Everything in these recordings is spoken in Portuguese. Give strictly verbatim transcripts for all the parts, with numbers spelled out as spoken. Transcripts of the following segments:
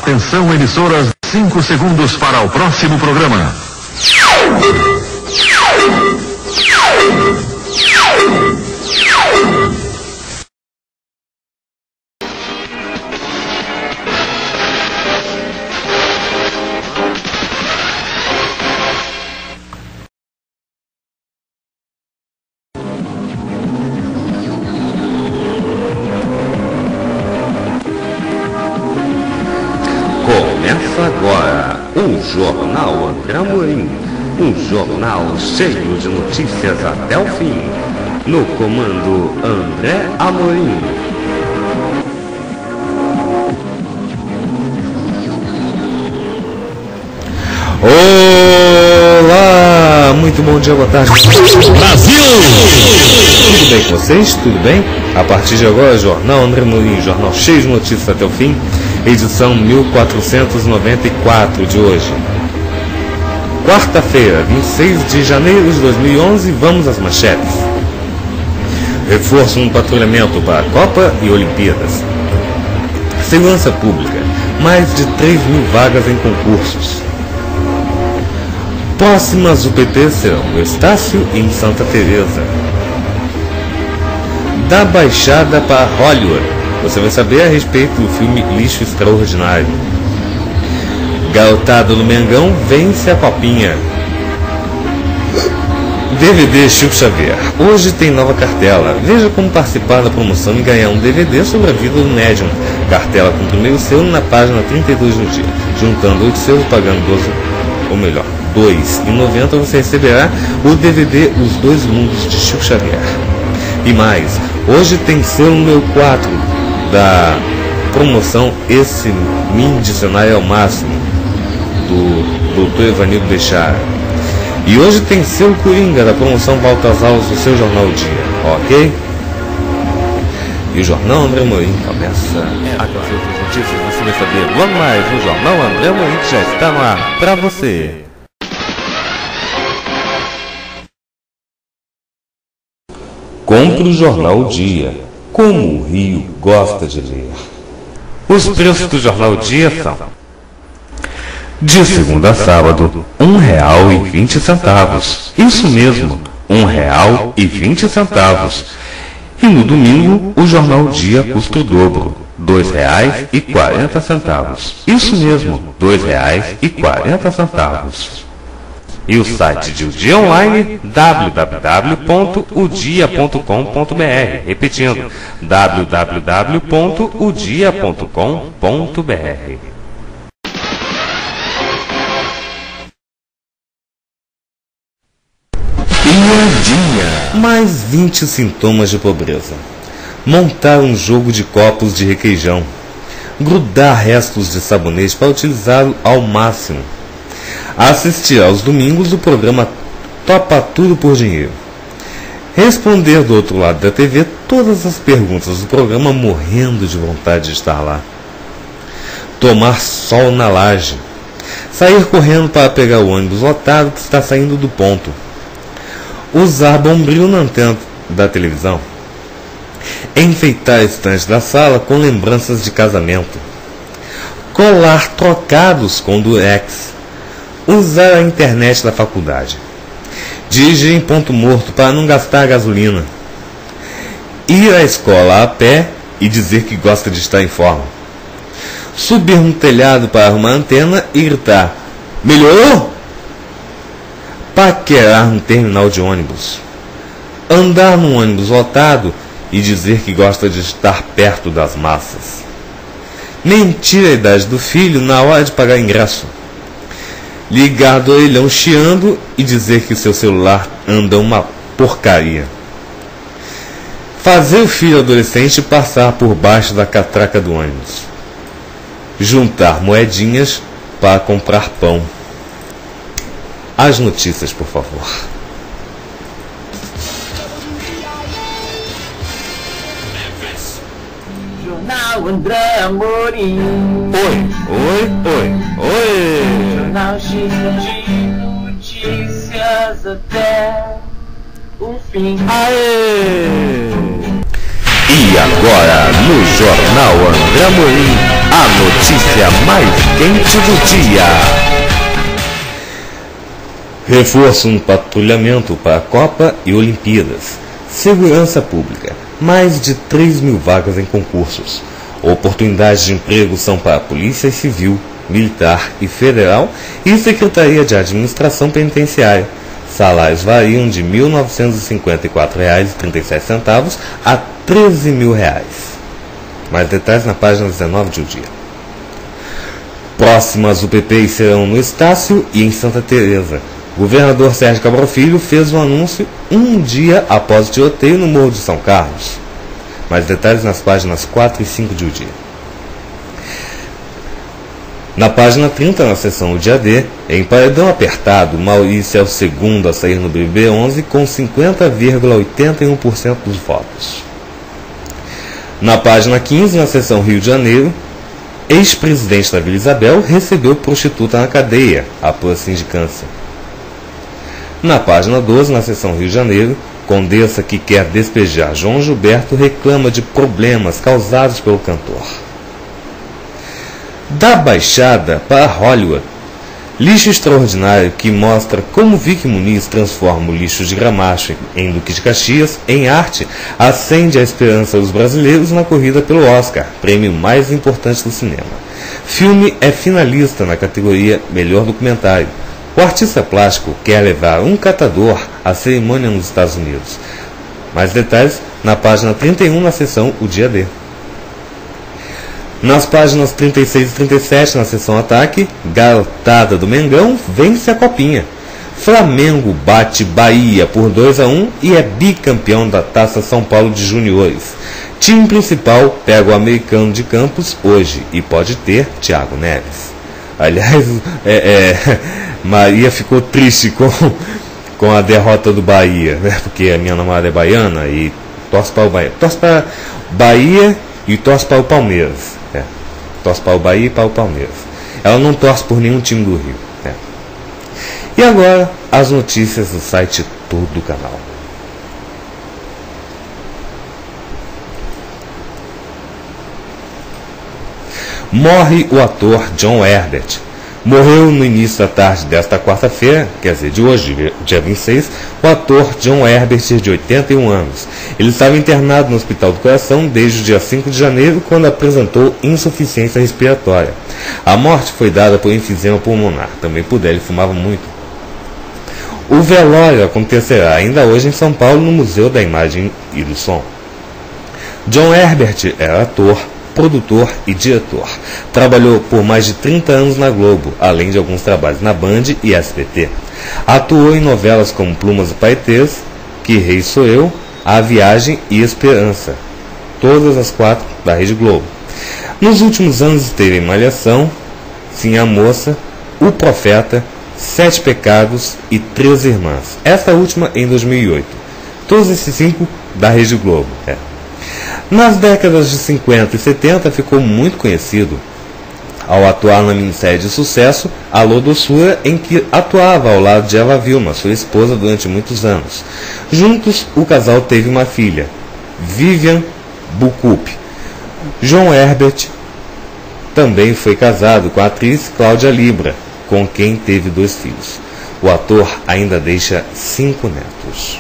Atenção, emissoras, cinco segundos para o próximo programa. Começa agora o Jornal André Amorim, um jornal cheio de notícias até o fim. No comando André Amorim. Olá, muito bom dia, boa tarde. Brasil! Tudo bem com vocês? Tudo bem? A partir de agora, Jornal André Amorim, jornal cheio de notícias até o fim. Edição mil quatrocentos e noventa e quatro de hoje. Quarta-feira, vinte e seis de janeiro de dois mil e onze, vamos às manchetes. Reforço no patrulhamento para a Copa e Olimpíadas. Segurança Pública, mais de três mil vagas em concursos. Próximas do P T serão no Estácio e em Santa Teresa. Da Baixada para Hollywood. Você vai saber a respeito do filme Lixo Extraordinário. Garotada do Mengão vence a copinha. D V D Chico Xavier. Hoje tem nova cartela. Veja como participar da promoção e ganhar um D V D sobre a vida do médium. Cartela com o primeiro selo na página trinta e dois do dia. Juntando oito selos, pagando doze, ou melhor, dois reais e noventa centavos, você receberá o D V D Os Dois Mundos de Chico Xavier. E mais, hoje tem selo número quatro da promoção Esse Min Dicionário ao Máximo, do doutor Evanildo Deixara. E hoje tem selo Coringa da promoção Volta às Aulas do seu Jornal Dia, ok? E o Jornal André Amorim começa Agora outras notícias você vai saber logo mais no Jornal André Amorim, que já está no ar para você. Compre o Jornal Dia, como o Rio gosta de ler. Os preços do Jornal Dia são: de segunda a sábado, um real e vinte centavos. Isso mesmo, um real e vinte centavos. E no domingo, o Jornal Dia custa o dobro, dois reais e quarenta centavos. Isso mesmo, dois reais e quarenta centavos. E o site de O Dia Online, w w w ponto o dia ponto com ponto b r. Repetindo, w w w ponto o dia ponto com ponto b r. Piadinha. Mais vinte sintomas de pobreza. Montar um jogo de copos de requeijão. Grudar restos de sabonete para utilizá-lo ao máximo. Assistir aos domingos o programa Topa Tudo por Dinheiro. Responder do outro lado da T V todas as perguntas do programa morrendo de vontade de estar lá. Tomar sol na laje. Sair correndo para pegar o ônibus lotado que está saindo do ponto. Usar bombril na antena da televisão. Enfeitar a estante da sala com lembranças de casamento. Colar trocados com durex. Usar a internet da faculdade. Dirigir em ponto morto para não gastar gasolina. Ir à escola a pé e dizer que gosta de estar em forma. Subir no telhado para arrumar a antena e gritar: melhorou? Paquerar no terminal de ônibus. Andar num ônibus lotado e dizer que gosta de estar perto das massas. Mentir a idade do filho na hora de pagar ingresso. Ligar do orelhão chiando e dizer que seu celular anda uma porcaria. Fazer o filho adolescente passar por baixo da catraca do ônibus. Juntar moedinhas para comprar pão. As notícias, por favor. Jornal André Amorim. Oi, oi, oi, oi. Jornal cheio de notícias até o fim. Aê! E agora, no Jornal André Amorim, a notícia mais quente do dia. Reforço no patrulhamento para a Copa e Olimpíadas. Segurança Pública. Mais de três mil vagas em concursos. Oportunidades de emprego são para a Polícia Civil, Militar e Federal e Secretaria de Administração Penitenciária. Salários variam de mil novecentos e cinquenta e quatro reais e trinta e sete centavos a treze mil reais. Mais detalhes na página dezenove de O Dia. Próximas U P Ps serão no Estácio e em Santa Teresa. O governador Sérgio Cabral Filho fez o anúncio um dia após o tiroteio no Morro de São Carlos. Mais detalhes nas páginas quatro e cinco de O Dia. Na página trinta, na seção O Dia D, em paredão apertado, Maurício é o segundo a sair no B B B onze com cinquenta vírgula oitenta e um por cento dos votos. Na página quinze, na seção Rio de Janeiro, ex-presidente da Vila Isabel recebeu prostituta na cadeia, após sindicância. Na página doze, na seção Rio de Janeiro, condessa que quer despejar João Gilberto reclama de problemas causados pelo cantor. Da Baixada para Hollywood. Lixo extraordinário que mostra como Vicky Muniz transforma o lixo de Gramacho em Duque de Caxias em arte acende a esperança dos brasileiros na corrida pelo Oscar, prêmio mais importante do cinema. Filme é finalista na categoria Melhor Documentário. O artista plástico quer levar um catador à cerimônia nos Estados Unidos. Mais detalhes na página trinta e um, na seção O Dia D. Nas páginas trinta e seis e trinta e sete, na seção Ataque, garotada do Mengão vence a Copinha. Flamengo bate Bahia por dois a um e é bicampeão da Taça São Paulo de Juniores. Time principal pega o Americano de Campos hoje e pode ter Thiago Neves. Aliás, é, é, Maria ficou triste com, com a derrota do Bahia, né? Porque a minha namorada é baiana e torce para o Bahia. Torce para Bahia e torce para o Palmeiras. É. Torce para o Bahia e para o Palmeiras. Ela não torce por nenhum time do Rio. É. E agora, as notícias do site Todo do Canal. Morre o ator John Herbert. Morreu no início da tarde desta quarta-feira, quer dizer, de hoje, dia vinte e seis, o ator John Herbert, de oitenta e um anos. Ele estava internado no Hospital do Coração desde o dia cinco de janeiro, quando apresentou insuficiência respiratória. A morte foi dada por enfisema pulmonar, também por ele fumava muito. O velório acontecerá ainda hoje em São Paulo, no Museu da Imagem e do Som. John Herbert era ator, produtor e diretor. Trabalhou por mais de trinta anos na Globo, além de alguns trabalhos na Band e S B T. Atuou em novelas como Plumas e Paetês, Que Rei Sou Eu, A Viagem e Esperança, todas as quatro da Rede Globo. Nos últimos anos esteve em Malhação, Sim a Moça, O Profeta, Sete Pecados e Três Irmãs, esta última em dois mil e oito. Todos esses cinco da Rede Globo. É. Nas décadas de cinquenta e setenta ficou muito conhecido ao atuar na minissérie de sucesso Alô Doçura, em que atuava ao lado de Eva Vilma, sua esposa, durante muitos anos. Juntos, o casal teve uma filha, Vivian Bucup. John Herbert também foi casado com a atriz Cláudia Libra, com quem teve dois filhos. O ator ainda deixa cinco netos.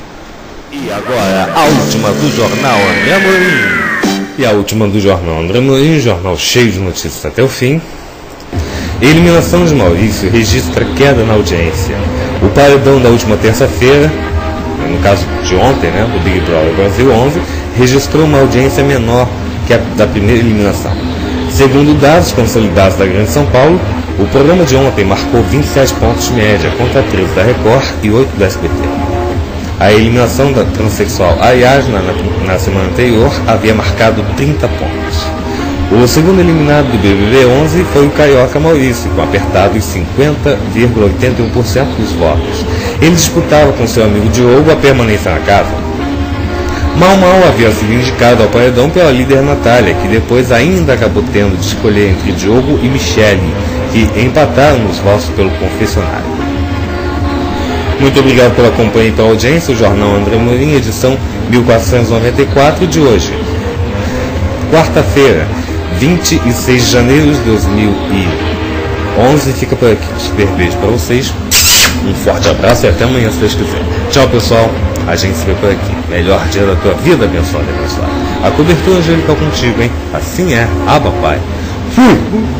E agora, a última do Jornal André Amorim. E a última do Jornal André Amorim, jornal cheio de notícias até o fim. Eliminação de Maurício registra queda na audiência. O paredão da última terça-feira, no caso de ontem, né, do Big Brother Brasil onze, registrou uma audiência menor que a da primeira eliminação. Segundo dados consolidados da Grande São Paulo, o programa de ontem marcou vinte e sete pontos de média, contra treze da Record e oito da S B T. A eliminação da transexual Ariadna na, na semana anterior havia marcado trinta pontos. O segundo eliminado do B B B onze foi o carioca Maurício, com apertados cinquenta vírgula oitenta e um por cento dos votos. Ele disputava com seu amigo Diogo a permanência na casa. Mal Mal havia sido indicado ao paredão pela líder Natália, que depois ainda acabou tendo de escolher entre Diogo e Michele, que empataram os votos pelo confessionário. Muito obrigado pela companhia e pela audiência. O Jornal André Amorim, edição mil quatrocentos e noventa e quatro de hoje. quarta-feira, vinte e seis de janeiro de dois mil e onze, fica por aqui. Super beijo para vocês, um forte abraço e até amanhã, se Deus quiser. Tchau, pessoal, a gente se vê por aqui. Melhor dia da tua vida, abençoada e abençoada. A cobertura angelical contigo, hein? Assim é. Abba, Pai. Fui!